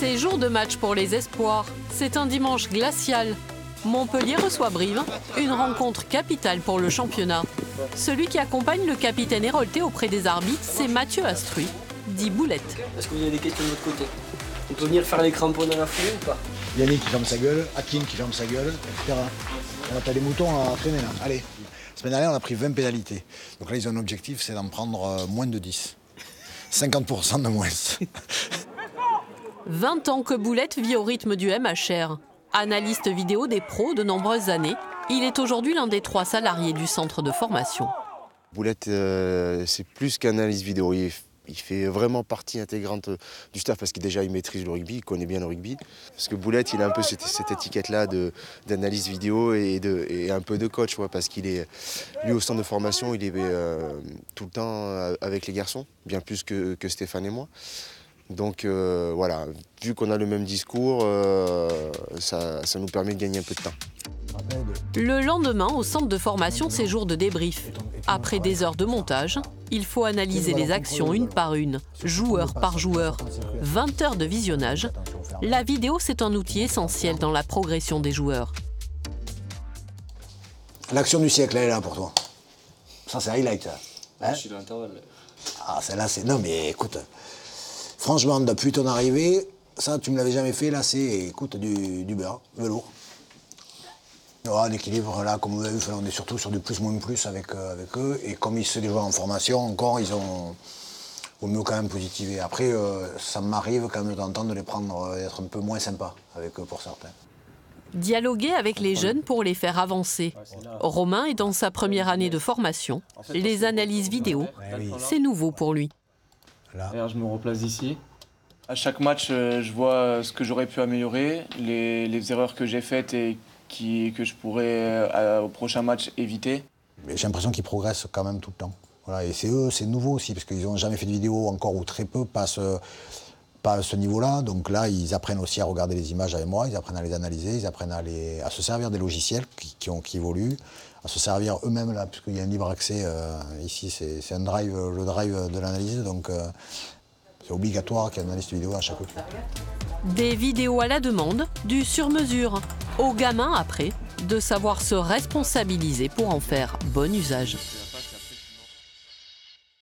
C'est jour de match pour les espoirs. C'est un dimanche glacial. Montpellier reçoit Brive, une rencontre capitale pour le championnat. Celui qui accompagne le capitaine Hérolté auprès des arbitres, c'est Mathieu Astruy, dit Boulette. Est-ce que vous avez des questions de votre côté? On peut venir faire les crampons dans la foulée ou pas? Yannick qui ferme sa gueule, Hakim qui ferme sa gueule, etc. On a pas des moutons à traîner là. Allez. La semaine dernière, on a pris 20 pénalités. Donc là, ils ont un objectif, c'est d'en prendre moins de 10. 50% de moins. 20 ans que Boulette vit au rythme du MHR. Analyste vidéo des pros de nombreuses années, il est aujourd'hui l'un des 3 salariés du centre de formation. Boulette, c'est plus qu'analyste vidéo. Il fait vraiment partie intégrante du staff parce qu'il déjà il maîtrise le rugby, il connaît bien le rugby. Parce que Boulette, il a un peu cette étiquette-là d'analyse vidéo et un peu de coach, parce qu'il est, lui au centre de formation, il est tout le temps avec les garçons, bien plus que Stéphane et moi. Donc voilà, vu qu'on a le même discours, ça nous permet de gagner un peu de temps. Le lendemain, au centre de formation, c'est jour de débrief. Après des heures de montage, il faut analyser les actions une par une, joueur par joueur. 20 heures de visionnage. La vidéo, c'est un outil essentiel dans la progression des joueurs. L'action du siècle, elle est là pour toi. Ça, c'est highlight. Hein? Je suis dans l'intervalle. Ah, celle-là, c'est... Non, mais écoute, franchement, depuis ton arrivée, ça, tu me l'avais jamais fait, là, c'est, écoute, du beurre, velours. Un équilibre, là, comme vous avez vu, on est surtout sur du plus-moins-plus avec eux. Et comme ils sont des joueurs en formation, encore, ils ont... Au mieux quand même positiver. Après, ça m'arrive quand même de temps en temps de les prendre, d'être un peu moins sympa avec eux pour certains. Dialoguer avec les jeunes pour les faire avancer. Romain est dans sa première année de formation. Les analyses vidéo, c'est nouveau pour lui. Là, je me replace ici. À chaque match, je vois ce que j'aurais pu améliorer, les erreurs que j'ai faites et que je pourrais, au prochain match, éviter. J'ai l'impression qu'ils progressent quand même tout le temps. Voilà, et c'est eux, c'est nouveau aussi, parce qu'ils n'ont jamais fait de vidéo encore, ou très peu, pas à ce niveau-là. Donc là, ils apprennent aussi à regarder les images avec moi, ils apprennent à les analyser, ils apprennent à se servir des logiciels qui évoluent, à se servir eux-mêmes, là, puisqu'il y a un libre accès. Ici, c'est un drive, le drive de l'analyse, donc c'est obligatoire qu'il y ait un analyste vidéo à chaque coup. Des vidéos à la demande, du sur-mesure. Aux gamins, après, de savoir se responsabiliser pour en faire bon usage.